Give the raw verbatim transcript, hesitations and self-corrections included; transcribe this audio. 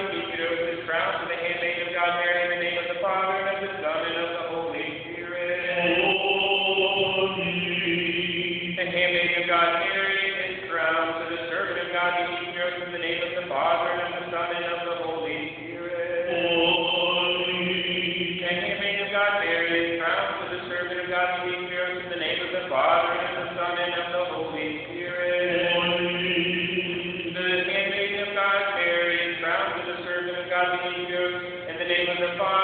the King is crowned to the handmaid of God, Mary, in the name of the Father, and of the Son, and of the Holy Spirit. Amen. The handmaid of God, Mary, is crowned to the servant of God, the King in the name of the Father, and of the Son, and of the Holy Spirit. Amen. The handmaid of God, Mary, is crowned to the servant of God, the King in the name of the Father, and of the Son, and of the Holy Spirit. The handmaid of God, Mary, is crowned to the servant of God, the King in the name of the Father,